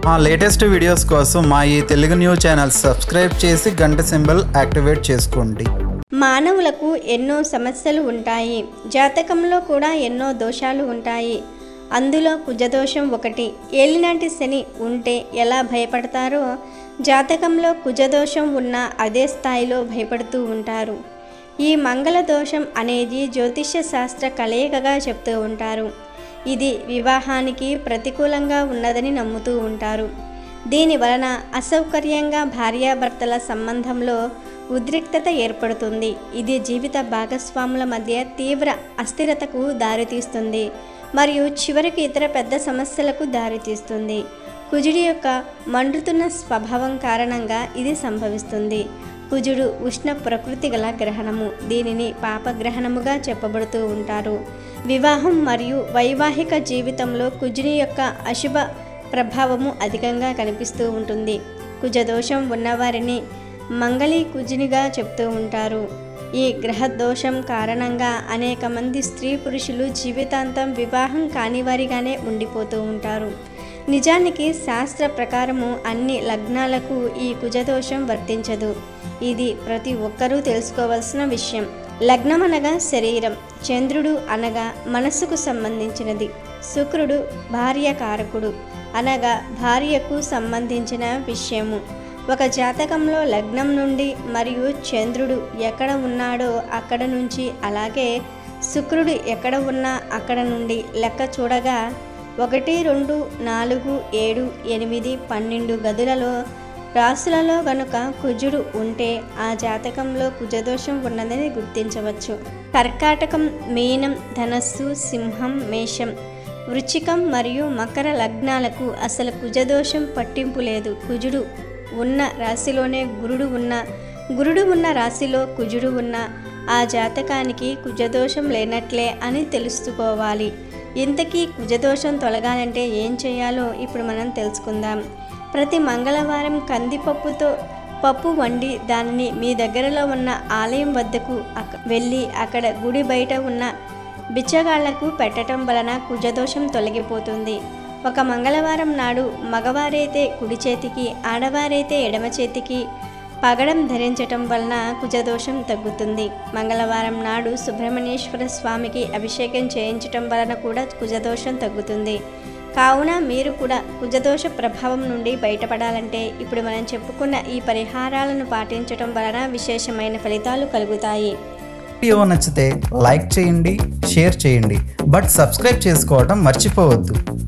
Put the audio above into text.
మా latest videos కోసం మా ఈ తెలుగు న్యూస్ ఛానల్ సబ్స్క్రైబ్ చేసి గంట సింబల్ యాక్టివేట్ చేసుకోండి. మానవులకు ఎన్నో సమస్యలు ఉంటాయి. జాతకంలో కూడా ఎన్నో దోషాలు ఉంటాయి. అందులో కుజదోషం ఒకటి. ఏలినాటి శని ఉంటే ఎలా భయపడతారో జాతకంలో కుజదోషం ఉన్న అదే స్థాయిలో భయపడుతూ ఉంటారు. ఈ మంగళ దోషం అనేది జ్యోతిష్య శాస్త్ర కలయికగా చెప్తూ ఉంటారు. ఇది వివాహానికి ప్రతికూలంగా ఉన్నదని నమ్ముతూ ఉంటారు. దీని వలన అసౌకర్యంగా భార్యాభర్తల సంబంధంలో ఉద్రిక్తత ఏర్పడుతుంది. ఇది జీవిత భాగస్వాముల మధ్య తీవ్ర అస్థిరతకు దారితీస్తుంది మరియు చివరికి ఇతర పెద్ద సమస్యలకు దారితీస్తుంది. కుజుడి యొక్క మండుతున్న స్వభావం కారణంగా ఇది సంభవిస్తుంది. కుజుడు ఉష్ణ ప్రకృతి గల గ్రహణము. దీనిని పాపగ్రహణముగా చెప్పబడుతూ ఉంటారు. వివాహం మరియు వైవాహిక జీవితంలో కుజుని యొక్క అశుభ ప్రభావము అధికంగా కనిపిస్తూ ఉంటుంది. కుజదోషం ఉన్నవారిని మంగళీ కుజునిగా చెప్తూ ఉంటారు. ఈ గ్రహదోషం కారణంగా అనేక మంది స్త్రీ పురుషులు జీవితాంతం వివాహం కానివారిగానే ఉండిపోతూ ఉంటారు. నిజానికి శాస్త్ర ప్రకారము అన్ని లగ్నాలకు ఈ కుజదోషం వర్తించదు. ఇది ప్రతి ఒక్కరూ తెలుసుకోవాల్సిన విషయం. లగ్నం అనగా శరీరం, చంద్రుడు అనగా మనస్సుకు సంబంధించినది, శుక్రుడు భార్యకారకుడు అనగా భార్యకు సంబంధించిన విషయము. ఒక జాతకంలో లగ్నం నుండి మరియు చంద్రుడు ఎక్కడ ఉన్నాడో అక్కడ నుంచి, అలాగే శుక్రుడు ఎక్కడ ఉన్నా అక్కడ నుండి లెక్క చూడగా 1, 2, 4, 7, 8, 12 గదులలో రాశులలో గనుక కుజుడు ఉంటే ఆ జాతకంలో కుజదోషం ఉన్నదని గుర్తించవచ్చు. కర్కాటకం, మీనం, ధనస్సు, సింహం, మేషం, వృశ్చికం మరియు మకర లగ్నాలకు అసలు కుజదోషం పట్టింపు లేదు. కుజుడు ఉన్న రాశిలోనే గురుడు ఉన్న రాశిలో కుజుడు ఉన్న ఆ జాతకానికి కుజదోషం లేనట్లే అని తెలుసుకోవాలి. ఇంతకీ కుజదోషం తొలగాలంటే ఏం చేయాలో ఇప్పుడు మనం తెలుసుకుందాం. ప్రతి మంగళవారం కందిపప్పుతో పప్పు వండి దానిని మీ దగ్గరలో ఉన్న ఆలయం వద్దకు వెళ్ళి అక్కడ గుడి బయట ఉన్న బిచ్చగాళ్లకు పెట్టడం వలన కుజదోషం తొలగిపోతుంది. ఒక మంగళవారం నాడు మగవారైతే కుడి చేతికి, ఆడవారైతే ఎడమ చేతికి పగడం ధరించటం వలన కుజదోషం తగ్గుతుంది. మంగళవారం నాడు సుబ్రహ్మణ్యేశ్వర స్వామికి అభిషేకం చేయించటం వలన కూడా కుజదోషం తగ్గుతుంది. కావున మీరు కూడా కుజదోష ప్రభావం నుండి బయటపడాలంటే ఇప్పుడు మనం చెప్పుకున్న ఈ పరిహారాలను పాటించటం వలన విశేషమైన ఫలితాలు కలుగుతాయి. వీడియో నచ్చితే లైక్ చేయండి, షేర్ చేయండి, బట్ సబ్స్క్రైబ్ చేసుకోవడం మర్చిపోవద్దు.